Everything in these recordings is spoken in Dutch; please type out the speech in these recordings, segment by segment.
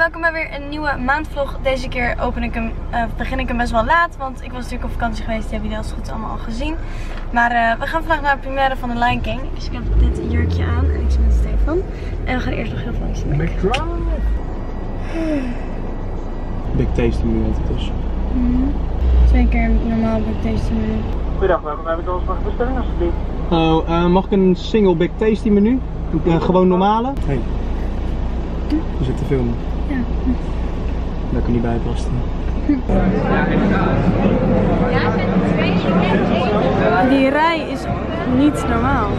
welkom bij weer een nieuwe maandvlog. Deze keer begin ik hem best wel laat, want ik was natuurlijk op vakantie geweest. Die hebben jullie als het goed is allemaal al gezien. Maar we gaan vandaag naar de première van The Lion King. Dus ik heb dit jurkje aan en ik zit met Stefan. En we gaan eerst nog heel veel langs de Mac. Big Tasty menu heet het dus. 2 keer normaal Big Tasty menu. Goedendag, welkom bij McDonald's. Mag ik bestelling alsjeblieft? Oh, mag ik een single Big Tasty menu? Gewoon normale? Hey. Je zit te filmen. Ja. Dat kan niet bij passen. Die rij is niet normaal.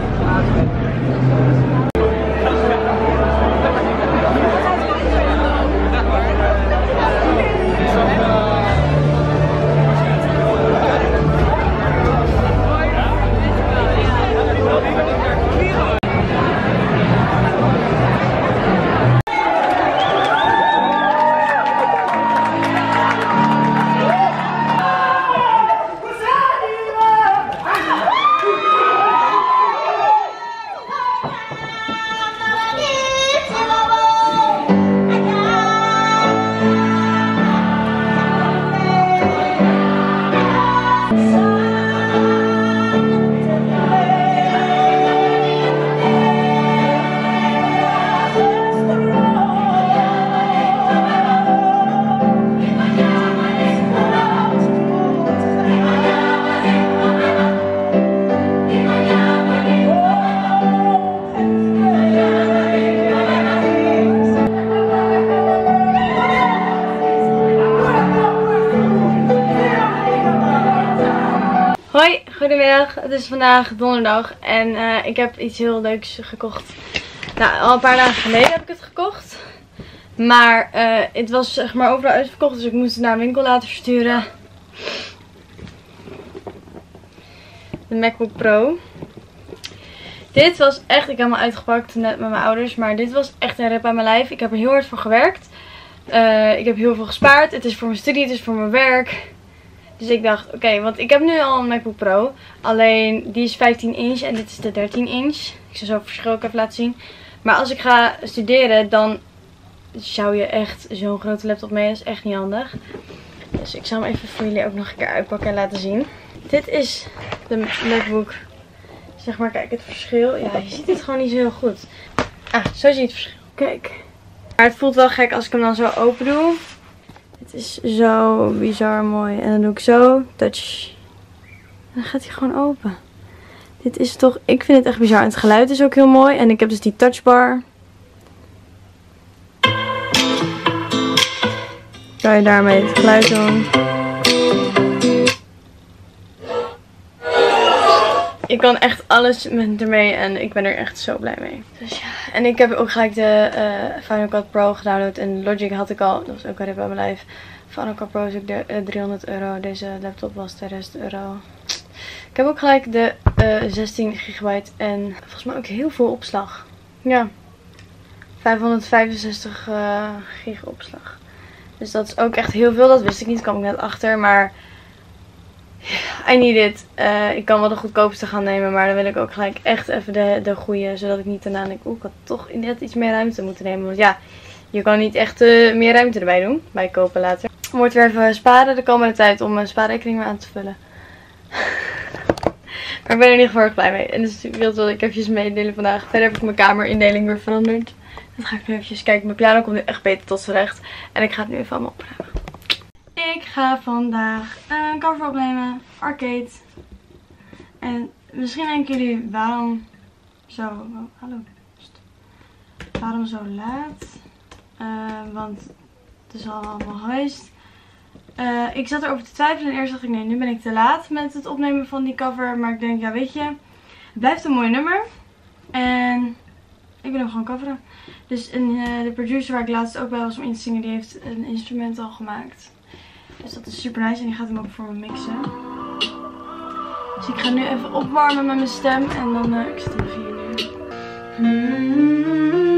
Hoi, goedemiddag. Het is vandaag donderdag en ik heb iets heel leuks gekocht. Nou, al een paar dagen geleden heb ik het gekocht. Maar het was zeg maar overal uitverkocht, dus ik moest het naar een winkel laten versturen. De MacBook Pro. Dit was echt, ik heb hem al uitgepakt net met mijn ouders, maar dit was echt een rep aan mijn lijf. Ik heb er heel hard voor gewerkt. Ik heb heel veel gespaard. Het is voor mijn studie, het is voor mijn werk. Dus ik dacht, oké, want ik heb nu al een MacBook Pro. Alleen die is 15 inch en dit is de 13 inch. Ik zal zo het verschil ook even laten zien. Maar als ik ga studeren, dan zou je echt zo'n grote laptop mee. Dat is echt niet handig. Dus ik zal hem even voor jullie ook nog een keer uitpakken en laten zien. Dit is de MacBook. Zeg maar, kijk, het verschil. Ja, je ziet het gewoon niet zo heel goed. Ah, zo zie je het verschil. Kijk. Maar het voelt wel gek als ik hem dan zo open doe. Het is zo bizar mooi. En dan doe ik zo. Touch. En dan gaat hij gewoon open. Dit is toch... Ik vind het echt bizar. En het geluid is ook heel mooi. En ik heb dus die touchbar. Kan je daarmee het geluid doen. Ik kan echt alles ermee en ik ben er echt zo blij mee. Dus ja. En ik heb ook gelijk de Final Cut Pro gedownload en Logic had ik al. Dat was ook een rip aan mijn lijf. Final Cut Pro is ook €300. Deze laptop was €2000. Ik heb ook gelijk de 16 gigabyte en volgens mij ook heel veel opslag. Ja. 565 gig opslag. Dus dat is ook echt heel veel. Dat wist ik niet. Kwam ik net achter. Maar I need it. Ik kan wel de goedkoopste gaan nemen. Maar dan wil ik ook gelijk echt even de goede. Zodat ik niet daarna denk. Oeh, ik had toch net iets meer ruimte moeten nemen. Want ja, je kan niet echt meer ruimte erbij doen. Bij kopen later. Wordt weer even sparen de komende tijd. Om mijn spaarrekening weer aan te vullen. Maar ik ben er in ieder geval erg blij mee. En dus wilde ik eventjes meedelen vandaag. Verder heb ik mijn kamerindeling weer veranderd. Dat ga ik nu eventjes kijken. Mijn piano komt nu echt beter tot z'n recht. En ik ga het nu even allemaal opruimen. Ik ga vandaag een cover opnemen. Arcade. En misschien denken jullie waarom zo... Oh, hallo. Waarom zo laat? Want het is al allemaal geweest. Ik zat erover te twijfelen en eerst dacht ik nee, nu ben ik te laat met het opnemen van die cover. Maar ik denk ja, weet je, het blijft een mooi nummer. En ik wil hem gewoon coveren. Dus de producer waar ik laatst ook bij was om in te zingen, die heeft een instrumental gemaakt. Dus dat is super nice en die gaat hem ook voor me mixen. Dus ik ga nu even opwarmen met mijn stem en dan, ik zit in 4 uur.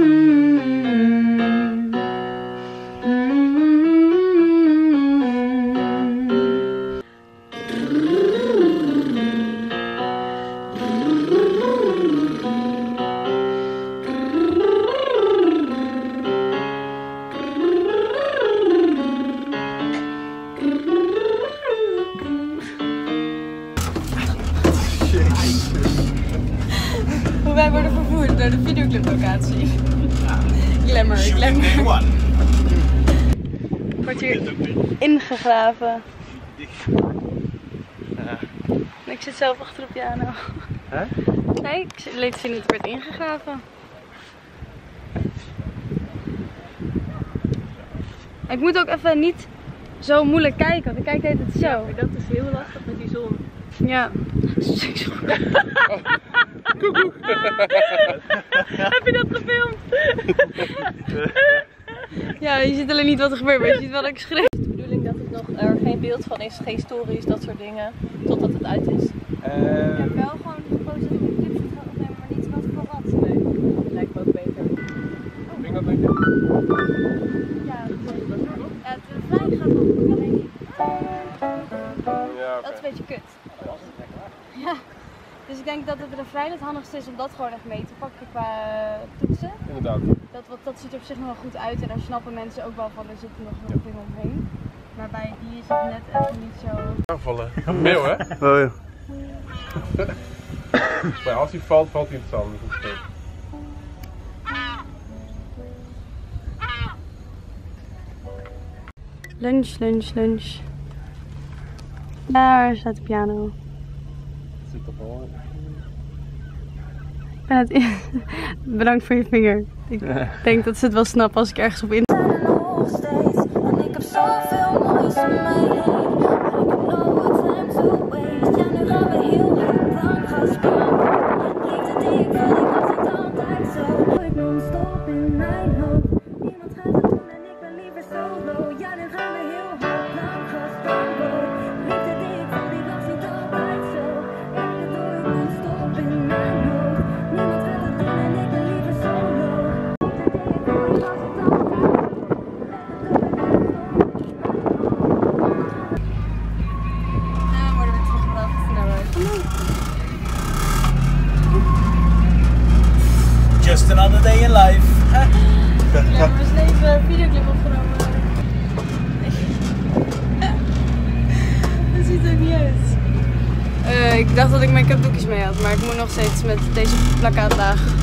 hoe wij worden vervoerd door de videocliplocatie. Glamour, glamour. Wordt hier ingegraven. Ik zit zelf achter de piano. Hè? Nee, ik liet zien dat het werd ingegraven. Ik moet ook even niet zo moeilijk kijken, want ik kijk de hele tijd zo. Ja, maar dat is heel lastig met die zon. Ja. Koekoek. Heb je dat gefilmd? Ja, je ziet alleen niet wat er gebeurt, maar je ziet wel dat ik schreef. Het is de bedoeling dat het nog er geen beeld van is, geen stories, dat soort dingen, totdat het uit is. Ik heb wel gewoon gepost dat ik een clipje ga opnemen, maar niet wat voor wat. Nee, dat lijkt me ook beter. Vind je dat beter? Ja, het refrein gaat nog wel denk ik. Ja, Dat is een beetje kut. Ja. Dus ik denk dat het refrein het handigste is om dat gewoon echt mee te pakken qua toetsen. Inderdaad. Dat ziet er op zich nog wel goed uit en daar snappen mensen ook wel van, er zit nog wel dingen omheen. Maar bij die is het net even niet zo... Aanvallen. Veel hè? Oh ja. Maar als hij valt, valt hij in het zand. Lunch, lunch, lunch. Daar staat de piano. Zit toch wel. Ik ben het Bedankt voor je vinger. Ik denk dat ze het wel snappen als ik ergens op in. Nog steeds, en ik heb zoveel moois om mij heen. Maar ik heb no time to waste. Ja, nu gaan we heel hard lang gesproken. Liefde die ik wil, ik was het altijd zo. Ik non-stop in mijn hoofd. Niemand gaat het doen en ik ben liever solo. Ja, nu gaan we heel hard lang gesproken. Liefde die ik wil, die was niet altijd zo. En dat doe ik non-stop in mijn hoofd. Niemand gaat het doen en ik ben liever solo. Just another day in life. We hebben steeds een videoclip opgenomen. Dat ziet er ook niet uit. Ik dacht dat ik make-up doekjes mee had, maar ik moet nog steeds met deze plakkaatlaag.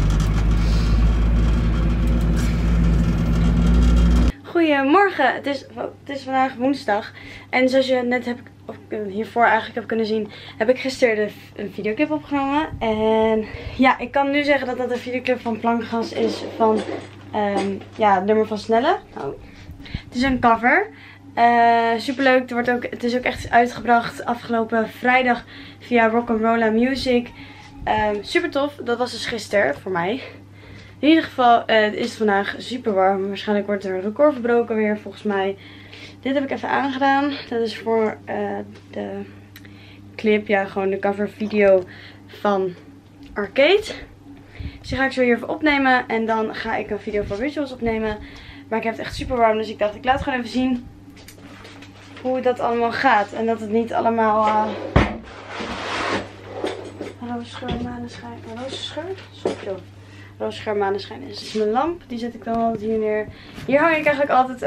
Goedemorgen, het is vandaag woensdag. En zoals je net hiervoor eigenlijk hebt kunnen zien, heb ik gisteren een videoclip opgenomen. En ja, ik kan nu zeggen dat dat een videoclip van Plankgas is van het nummer van Snelle. Oh. Het is een cover. Superleuk. Het is ook echt uitgebracht afgelopen vrijdag via Rock'n'Rolla Music. Super tof. Dat was dus gisteren voor mij. In ieder geval is het vandaag super warm. Waarschijnlijk wordt er een record verbroken weer volgens mij. Dit heb ik even aangedaan. Dat is voor de clip. Ja, gewoon de cover video van Arcade. Dus die ga ik zo hier even opnemen. En dan ga ik een video voor visuals opnemen. Maar ik heb het echt super warm. Dus ik dacht ik laat gewoon even zien hoe dat allemaal gaat. En dat het niet allemaal... roosgeur, maneschijn. Roosgeur, maneschijn is. Dit is mijn lamp. Die zet ik dan altijd hier neer. Hier hang ik eigenlijk altijd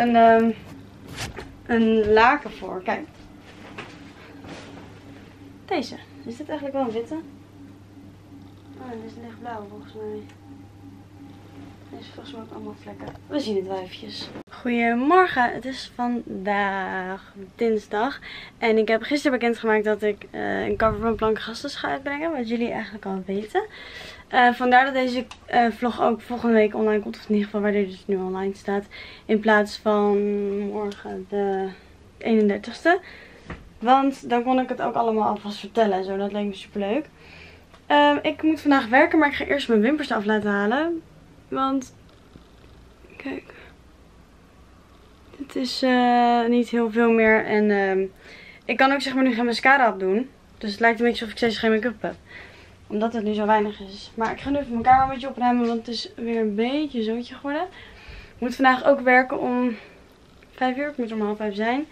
een laken voor. Kijk. Deze. Is dit eigenlijk wel een witte? Oh, dit is lichtblauw volgens mij. Deze is volgens mij ook allemaal vlekken. We zien het wel eventjes. Goedemorgen. Het is vandaag dinsdag. En ik heb gisteren bekendgemaakt dat ik een cover van Plankgas ga uitbrengen. Wat jullie eigenlijk al weten. Vandaar dat deze vlog ook volgende week online komt. Of in ieder geval waar deze dus nu online staat. In plaats van morgen de 31ste. Want dan kon ik het ook allemaal alvast vertellen en zo. Dat leek me super leuk. Ik moet vandaag werken, maar ik ga eerst mijn wimpers af laten halen. Want, kijk. Het is niet heel veel meer. En ik kan ook zeg maar nu geen mascara op doen. Dus het lijkt een beetje alsof ik steeds geen make-up heb. Omdat het nu zo weinig is. Maar ik ga nu even mijn kamer een beetje opruimen. Want het is weer een beetje zootje geworden. Ik moet vandaag ook werken om 5 uur. Ik moet om 4:30 zijn.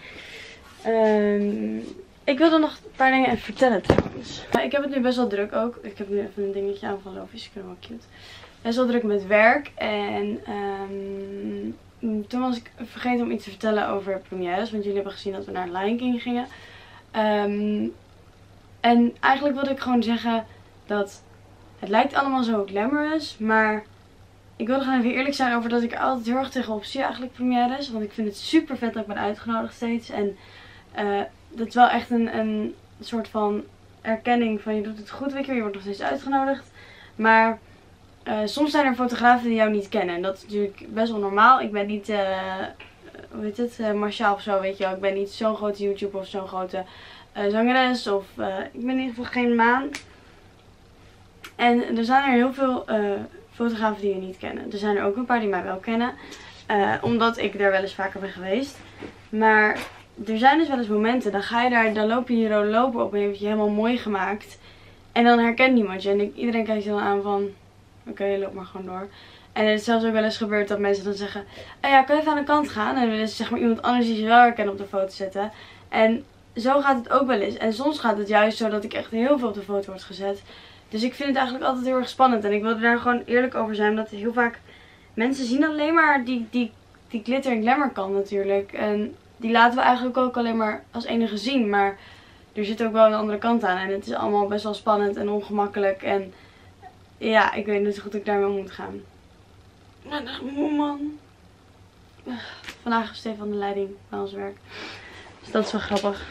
Ik wilde nog een paar dingen even vertellen trouwens. Ik heb het nu best wel druk ook. Ik heb nu even een dingetje aan van Lofies. Ik vind het wel cute. Best wel druk met werk. En toen was ik vergeten om iets te vertellen over premières. Want jullie hebben gezien dat we naar Lion King gingen. En eigenlijk wilde ik gewoon zeggen dat Het lijkt allemaal zo glamorous, maar ik wilde gewoon even eerlijk zijn over dat ik er altijd heel erg tegenop zie eigenlijk premières. Want ik vind het super vet dat ik ben uitgenodigd steeds. En dat is wel echt een soort van erkenning van je doet het goed, weet je wordt nog steeds uitgenodigd. Maar soms zijn er fotografen die jou niet kennen. En dat is natuurlijk best wel normaal. Ik ben niet, hoe heet het, Marciaal of zo, weet je wel. Ik ben niet zo'n grote YouTuber of zo'n grote zangeres. Of ik ben in ieder geval geen Maan. En er zijn er heel veel fotografen die je niet kennen. Er zijn er ook een paar die mij wel kennen. Omdat ik er wel eens vaker ben geweest. Maar er zijn dus wel eens momenten. Dan ga je daar, dan loop je die rode loper op en je hebt je helemaal mooi gemaakt. En dan herkent niemand je. En iedereen kijkt je dan aan van, oké, loop maar gewoon door. En het is zelfs ook wel eens gebeurd dat mensen dan zeggen, ja, kan je even aan de kant gaan? En dan willen ze zeg maar iemand anders die ze wel herkennen op de foto zetten. En zo gaat het ook wel eens. En soms gaat het juist zo dat ik echt heel veel op de foto word gezet. Dus ik vind het eigenlijk altijd heel erg spannend. En ik wilde daar gewoon eerlijk over zijn. Omdat heel vaak mensen zien alleen maar die glitter en glamour kant natuurlijk. En die laten we eigenlijk ook alleen maar als enige zien. Maar er zit ook wel een andere kant aan. En het is allemaal best wel spannend en ongemakkelijk. En ja, ik weet niet zo goed hoe ik daarmee om moet gaan. Nou, moe man. Vandaag heeft Stefan de leiding bij ons werk. Dus dat is wel grappig.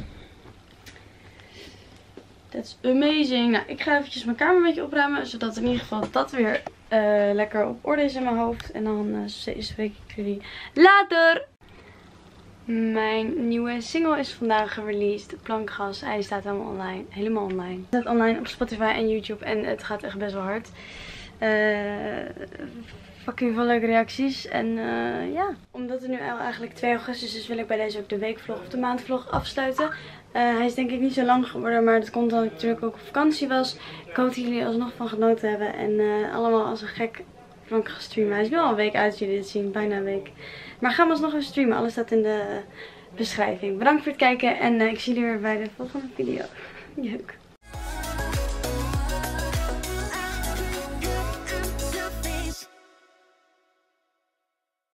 That's amazing. Nou, ik ga eventjes mijn kamer een beetje opruimen. Zodat in ieder geval dat weer lekker op orde is in mijn hoofd. En dan spreek ik jullie later. Mijn nieuwe single is vandaag gereleased. Plankgas. Hij staat helemaal online. Helemaal online. Het staat online op Spotify en YouTube. En het gaat echt best wel hard. Fucking veel leuke reacties. En ja. Omdat het nu eigenlijk 2 augustus is, wil ik bij deze ook de weekvlog of de maandvlog afsluiten. Hij is denk ik niet zo lang geworden, maar dat komt omdat ik natuurlijk ook op vakantie was. Ik hoop dat jullie alsnog van genoten hebben. En allemaal als een gek Plank ga streamen. Hij is nu al een week uit, als jullie dit zien. Bijna een week. Maar ga hem alsnog even streamen. Alles staat in de beschrijving. Bedankt voor het kijken en ik zie jullie weer bij de volgende video. Jeuk.